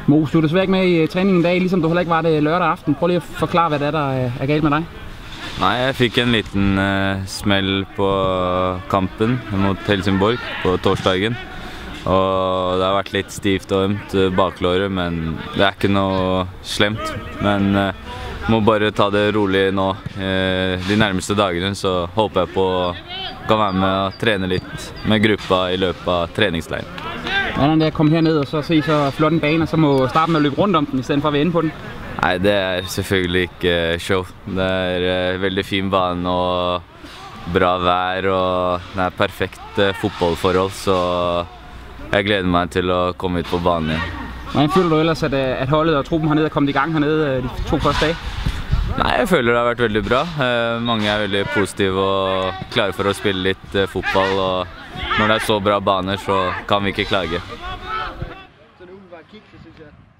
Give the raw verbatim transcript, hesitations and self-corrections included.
Mos, du er desværre ikke med i træningen i dag, ligesom du heller ikke var det lørdag aften. Prøv lige at forklare, hvad det er, der er galt med dig. Nej, jeg fikk en liten uh, smell på kampen mot Helsingborg på torsdagen. Og det har vært litt stivt og ømt baklåret, men det er ikke noe slemt. Men uh, må bare ta det rolig nå. Uh, de nærmeste dagene så håper jeg på å kan være med og trene litt med gruppa i løpet av treningsleiren. Hvordan er det at komme herned og så se så flot en bane, og så må starte med å løpe rundt om den, i stedet for å være inde på den? Nei, det er selvfølgelig ikke show. Det er uh, veldig fin bane og bra vær, og det er perfekt uh, fotballforhold, så jeg gleder meg til å komme ut på banen igjen. Hvordan føler du ellers, at, at holdet og truppen hernede er kommet i gang hernede de to første dage? Nei, jeg føler det har vært veldig bra. Uh, mange er veldig positive og klare for å spille litt uh, fotball, og når det er så bra baner, så kan vi ikke klage. Så nu var kick, så synes jeg.